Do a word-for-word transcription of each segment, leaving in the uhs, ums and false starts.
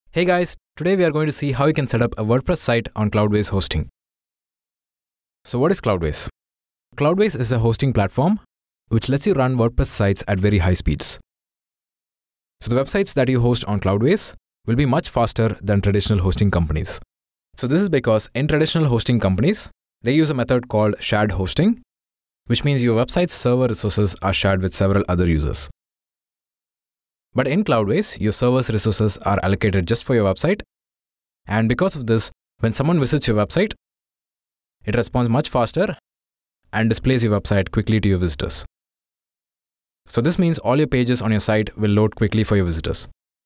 Hey guys, today we are going to see how you can set up a WordPress site on Cloudways hosting. So what is Cloudways? Cloudways is a hosting platform which lets you run WordPress sites at very high speeds. So the websites that you host on Cloudways will be much faster than traditional hosting companies. So this is because in traditional hosting companies, they use a method called shared hosting, which means your website's server resources are shared with several other users. But in Cloudways, your server's resources are allocated just for your website. And because of this, when someone visits your website, it responds much faster and displays your website quickly to your visitors. So this means all your pages on your site will load quickly for your visitors.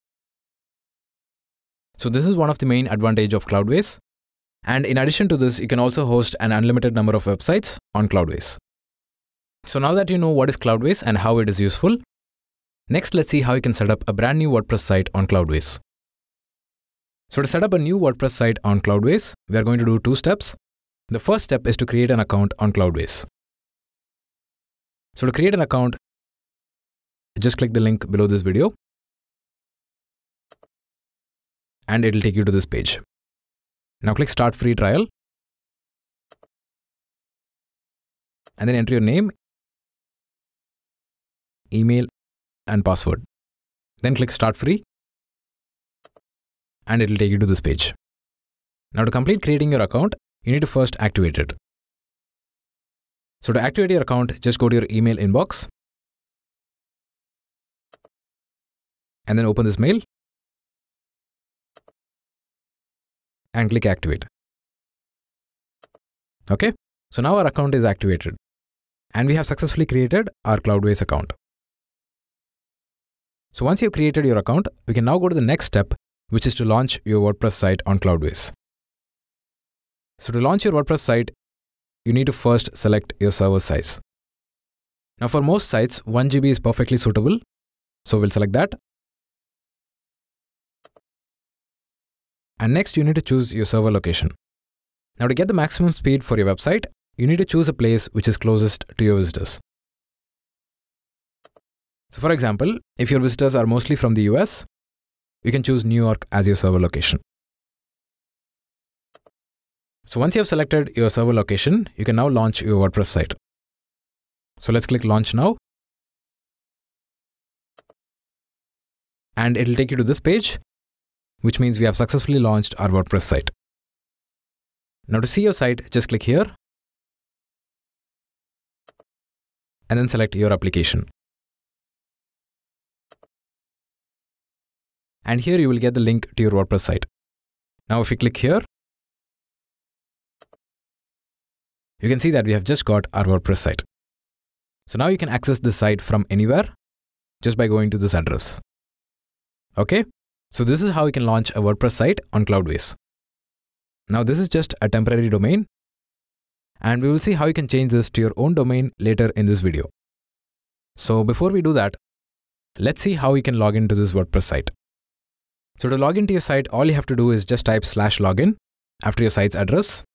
So this is one of the main advantages of Cloudways. And in addition to this, you can also host an unlimited number of websites on Cloudways. So now that you know what is Cloudways and how it is useful, next, let's see how you can set up a brand new WordPress site on Cloudways. So to set up a new WordPress site on Cloudways, we are going to do two steps. The first step is to create an account on Cloudways. So to create an account, just click the link below this video and it will take you to this page. Now click Start Free Trial and then enter your name, email, and password. Then click Start Free and it will take you to this page. Now to complete creating your account, you need to first activate it. So to activate your account, just go to your email inbox and then open this mail and click Activate. Okay, so now our account is activated and we have successfully created our Cloudways account. So once you've created your account, we can now go to the next step, which is to launch your WordPress site on Cloudways. So to launch your WordPress site, you need to first select your server size. Now for most sites, one G B is perfectly suitable. So we'll select that. And next you need to choose your server location. Now to get the maximum speed for your website, you need to choose a place which is closest to your visitors. So for example, if your visitors are mostly from the U S, you can choose New York as your server location. So once you have selected your server location, you can now launch your WordPress site. So let's click Launch Now. And it will take you to this page, which means we have successfully launched our WordPress site. Now to see your site, just click here and then select your application. And here you will get the link to your WordPress site. Now if you click here, you can see that we have just got our WordPress site. So now you can access this site from anywhere just by going to this address. Okay, so this is how you can launch a WordPress site on Cloudways. Now this is just a temporary domain and we will see how you can change this to your own domain later in this video. So before we do that, let's see how you can log into this WordPress site. So to log into your site, all you have to do is just type slash login after your site's address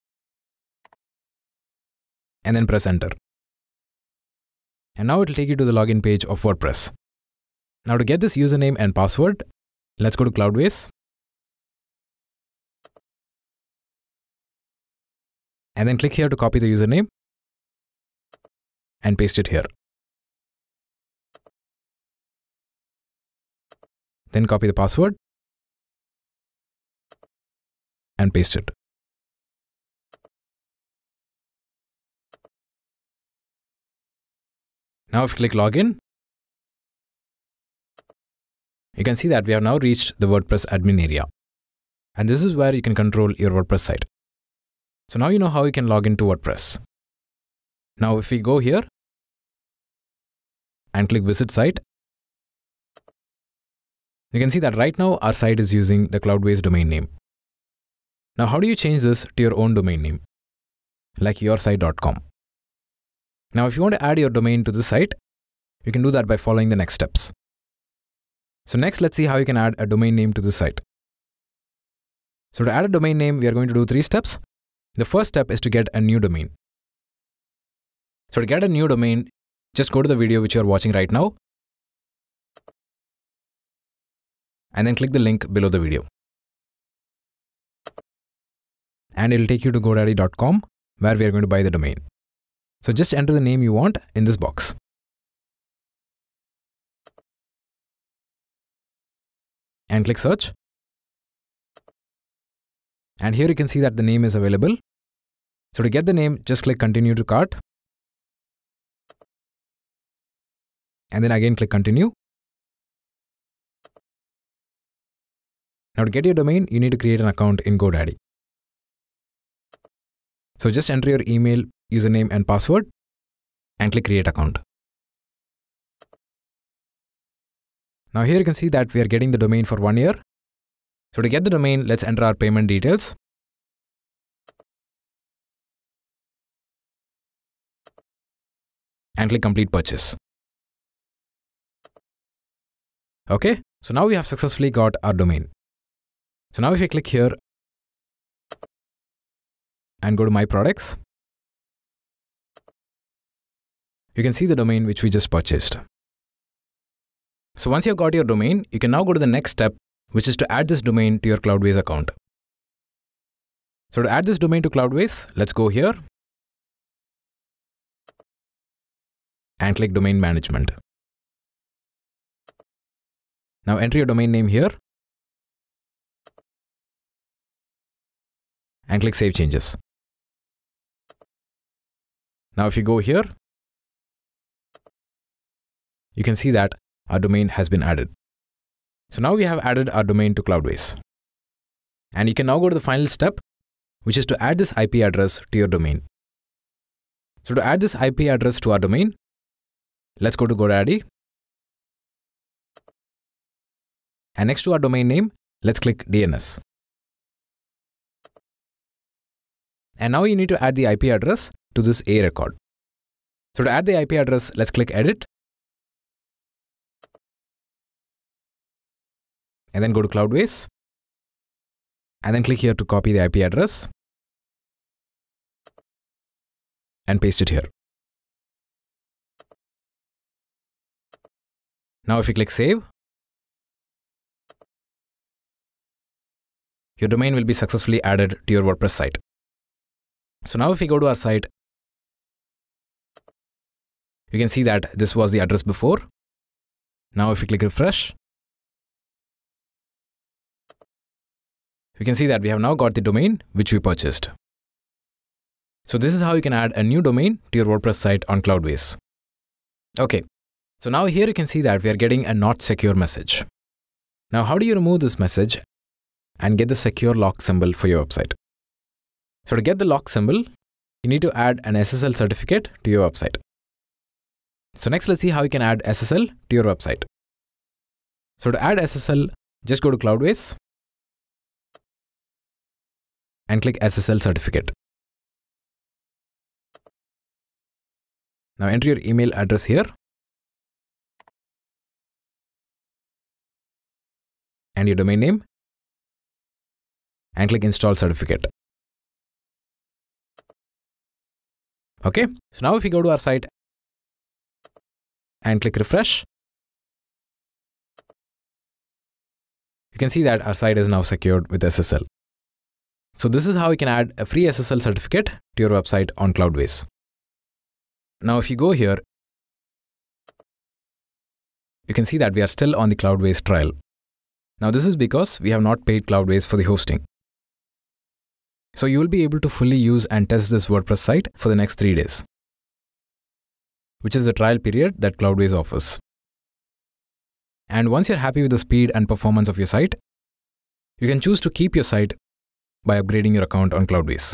and then press enter. And now it will take you to the login page of WordPress. Now to get this username and password, let's go to Cloudways. And then click here to copy the username and paste it here. Then copy the password and paste it. Now if you click login, you can see that we have now reached the WordPress admin area. And this is where you can control your WordPress site. So now you know how you can log into WordPress. Now if we go here and click visit site, you can see that right now our site is using the Cloudways domain name. Now how do you change this to your own domain name, like your site dot com? Now if you want to add your domain to the site, you can do that by following the next steps. So next, let's see how you can add a domain name to the site. So to add a domain name, we are going to do three steps. The first step is to get a new domain. So to get a new domain, just go to the video which you are watching right now and then click the link below the video. And it'll take you to GoDaddy dot com where we are going to buy the domain. So just enter the name you want in this box. And click search. And here you can see that the name is available. So to get the name, just click continue to cart. And then again click continue. Now to get your domain, you need to create an account in GoDaddy. So just enter your email, username and password and click create account. Now here you can see that we are getting the domain for one year. So to get the domain, let's enter our payment details. And click complete purchase. Okay, so now we have successfully got our domain. So now if you click here and go to my products, you can see the domain which we just purchased. So once you've got your domain, you can now go to the next step, which is to add this domain to your Cloudways account. So to add this domain to Cloudways, let's go here and click domain management. Now enter your domain name here and click save changes. Now if you go here, you can see that our domain has been added. So now we have added our domain to Cloudways. And you can now go to the final step, which is to add this I P address to your domain. So to add this I P address to our domain, let's go to GoDaddy. And next to our domain name, let's click D N S. And now you need to add the I P address to this A record. So to add the I P address, let's click edit. And then go to Cloudways. And then click here to copy the I P address. And paste it here. Now if you click save, your domain will be successfully added to your WordPress site. So now if we go to our site, you can see that this was the address before. Now if we click refresh, you can see that we have now got the domain which we purchased. So this is how you can add a new domain to your WordPress site on Cloudways. Okay, so now here you can see that we are getting a not secure message. Now how do you remove this message and get the secure lock symbol for your website? So to get the lock symbol, you need to add an S S L certificate to your website. So next, let's see how you can add S S L to your website. So to add S S L, just go to Cloudways and click S S L certificate. Now enter your email address here and your domain name and click install certificate. Okay, so now if you go to our site and click refresh, you can see that our site is now secured with S S L. So this is how you can add a free S S L certificate to your website on Cloudways. Now if you go here, you can see that we are still on the Cloudways trial. Now this is because we have not paid Cloudways for the hosting. So you will be able to fully use and test this WordPress site for the next three days, which is the trial period that Cloudways offers. And once you're happy with the speed and performance of your site, you can choose to keep your site by upgrading your account on Cloudways.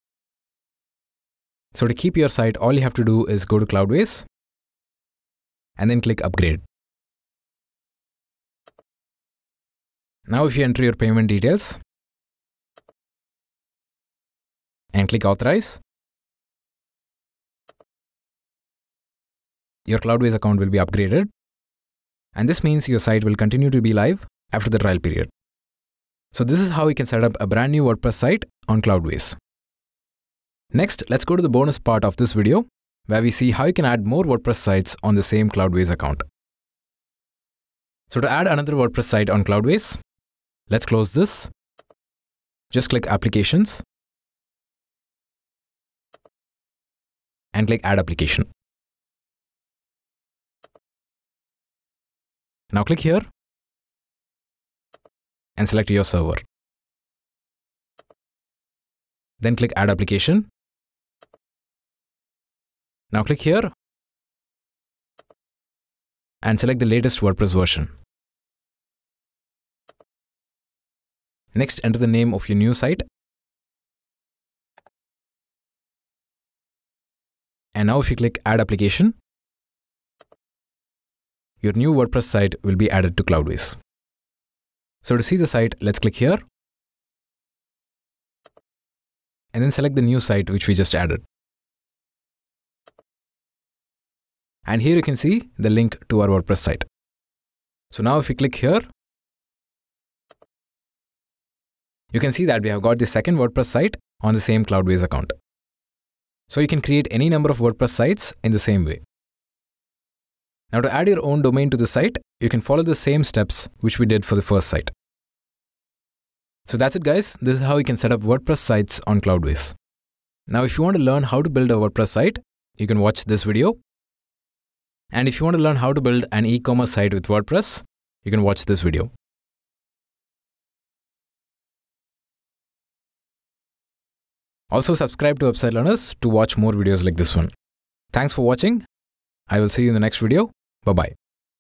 So to keep your site, all you have to do is go to Cloudways and then click upgrade. Now if you enter your payment details and click authorize, your Cloudways account will be upgraded, and this means your site will continue to be live after the trial period. So this is how you can set up a brand new WordPress site on Cloudways. Next, let's go to the bonus part of this video, where we see how you can add more WordPress sites on the same Cloudways account. So to add another WordPress site on Cloudways, let's close this. Just click Applications and click Add Application. Now click here and select your server. Then click Add Application. Now click here and select the latest WordPress version. Next, enter the name of your new site. And now if you click Add Application, your new WordPress site will be added to Cloudways. So to see the site, let's click here and then select the new site which we just added. And here you can see the link to our WordPress site. So now if we click here, you can see that we have got the second WordPress site on the same Cloudways account. So you can create any number of WordPress sites in the same way. Now to add your own domain to the site, you can follow the same steps which we did for the first site. So that's it guys, this is how you can set up WordPress sites on Cloudways. Now if you want to learn how to build a WordPress site, you can watch this video. And if you want to learn how to build an e-commerce site with WordPress, you can watch this video. Also subscribe to Website Learners to watch more videos like this one. Thanks for watching. I will see you in the next video. Bye-bye.